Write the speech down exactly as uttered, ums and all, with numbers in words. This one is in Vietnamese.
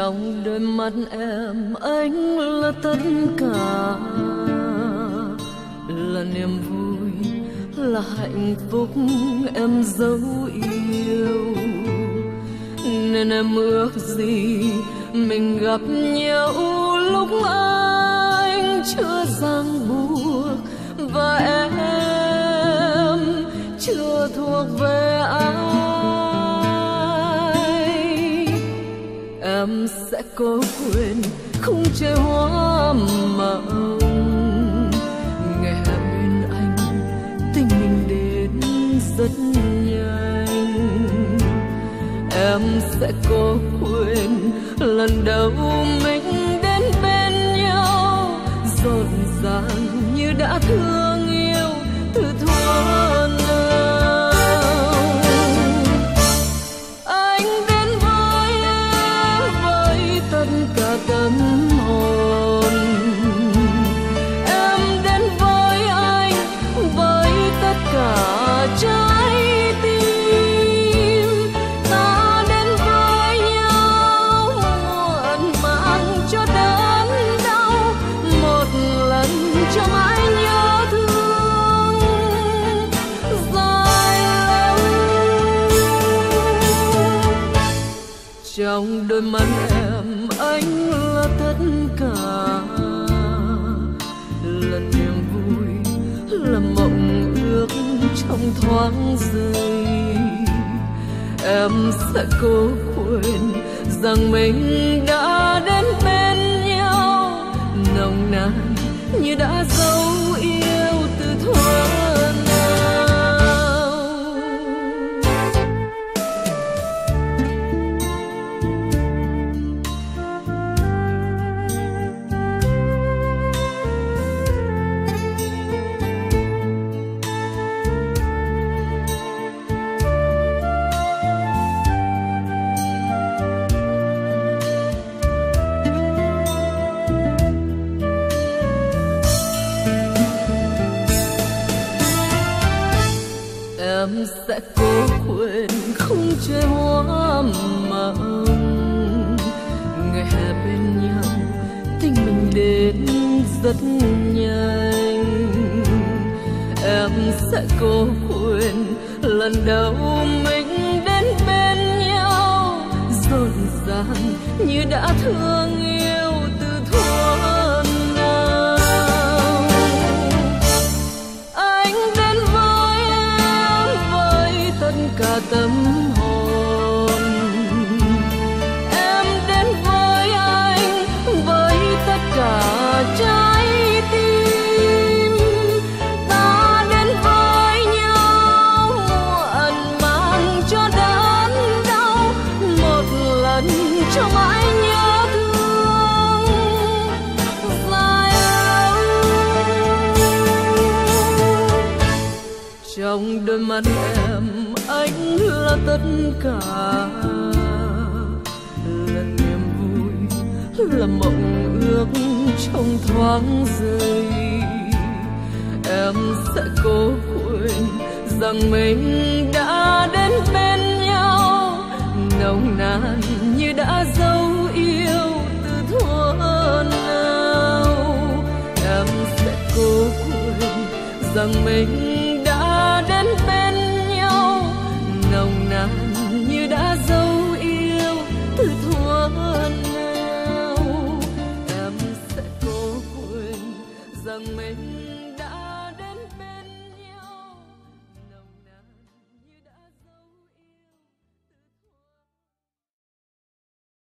Trong đôi mắt em anh là tất cả, là niềm vui, là hạnh phúc em dấu yêu. Nên em ước gì mình gặp nhau lúc anh chưa ràng buộc và em chưa thuộc về ai. Em sẽ cố quên khung trời hoa mộng, ngày hè bên anh tình mình đến rất nhanh. Em sẽ cố quên lần đầu mình đến bên nhau, rộn ràng như đã thương yêu từ thuở nào. Anh đến với em với tất cả tâm hồn, em đến với anh với tất cả trái tim. Ta đến với nhau muộn màng cho đớn đau, một lần cho mãi nhớ thương dài lâu. Trong đôi mắt em anh là tất cả, là niềm vui, là mộng ước trong thoáng giây. Em sẽ cố quên rằng mình đã đến bên nhau, nồng nàn như đã dấu yêu từ thuở nào. Em sẽ cố quên khung trời hoa mộng, ngày hè bên nhau tình mình đến rất nhanh. Em sẽ cố quên lần đầu mình đến bên nhau, rộn ràng như đã thương yêu từ thuở nào. Anh đến với em với tất cả tâm hồn, em đến với anh với tất cả trái tim. Ta đến với nhau muộn màng cho đớn đau, một lần cho mãi nhớ thương dài lâu. Trong đôi mắt em anh là tất cả, là niềm vui, là mộng ước trong thoáng giây. Em sẽ cố quên rằng mình đã đến bên nhau, nồng nàn như đã dấu yêu từ thuở nào. Em sẽ cố quên rằng mình đã đến bên nhau, nồng nàn như đã dấu yêu từ thuở nào. Em sẽ cố quên rằng mình